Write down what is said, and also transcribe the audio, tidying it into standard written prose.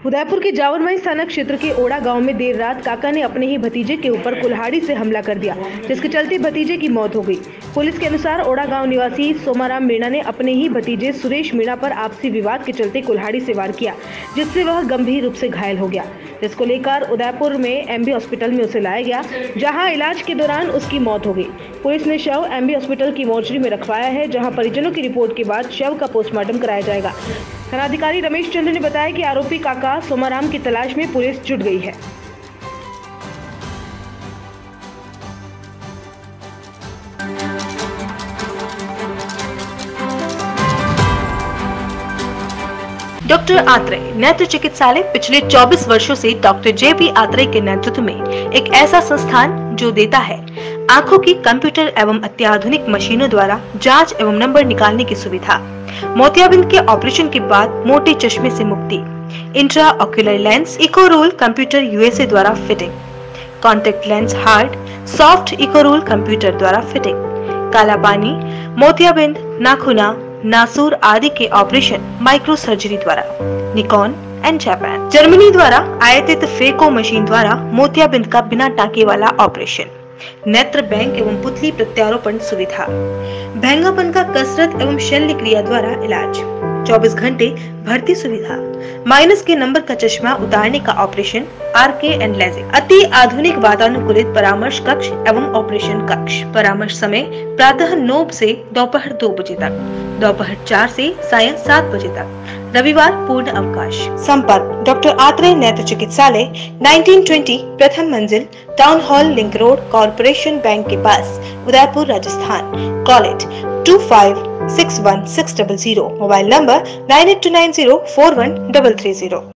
उदयपुर के जावरमाई थाना क्षेत्र के ओड़ा गांव में देर रात काका ने अपने ही भतीजे के ऊपर कुल्हाड़ी से हमला कर दिया, जिसके चलते भतीजे की मौत हो गई। पुलिस के अनुसार ओड़ा गांव निवासी सोमाराम मीणा ने अपने ही भतीजे सुरेश मीणा पर आपसी विवाद के चलते कुल्हाड़ी से वार किया, जिससे वह गंभीर रूप से घायल हो गया, जिसको लेकर उदयपुर में एमबी हॉस्पिटल में उसे लाया गया, जहां इलाज के दौरान उसकी मौत हो गई। पुलिस ने शव एमबी हॉस्पिटल की मोर्चरी में रखवाया है, जहां परिजनों की रिपोर्ट के बाद शव का पोस्टमार्टम कराया जाएगा। थानाधिकारी रमेश चंद्र ने बताया कि आरोपी काका सोमाराम की तलाश में पुलिस जुट गई है। डॉक्टर आत्रेय नेत्र चिकित्सालय पिछले 24 वर्षों से डॉक्टर जे.पी. आत्रेय के नेतृत्व में एक ऐसा संस्थान जो देता है आंखों की कंप्यूटर एवं अत्याधुनिक मशीनों द्वारा जांच एवं नंबर निकालने की सुविधा, मोतियाबिंद के ऑपरेशन के बाद मोटे चश्मे से मुक्ति, इंट्रा ऑक्यूलर लेंस इकोरोल कंप्यूटर यूएसए द्वारा फिटिंग, कॉन्टेक्ट लेंस हार्ड सॉफ्ट इकोरोल कंप्यूटर द्वारा फिटिंग, काला पानी, मोतियाबिंद, नाखूना, नासूर आदि के ऑपरेशन माइक्रो सर्जरी द्वारा, निकॉन एंड जापान, जर्मनी द्वारा आयातित फेको मशीन द्वारा मोतियाबिंद का बिना टाँके वाला ऑपरेशन, नेत्र बैंक एवं पुतली प्रत्यारोपण सुविधा, भैंगापन का कसरत एवं शल्य क्रिया द्वारा इलाज, 24 घंटे भर्ती सुविधा, माइनस के नंबर का चश्मा उतारने का ऑपरेशन, आरके एंड लेजिक, अति आधुनिक वातानुकूलित परामर्श कक्ष एवं ऑपरेशन कक्ष। परामर्श समय प्रातः 9 से दोपहर 2 बजे तक, दोपहर 4 से सायं 7 बजे तक, रविवार पूर्ण अवकाश। संपर्क डॉक्टर आत्रेय नेत्र चिकित्सालय 1920 प्रथम मंजिल, town hall, link road, corporation bank के पास, Udaipur, Rajasthan. Call it 2561 600, mobile number 9829041330।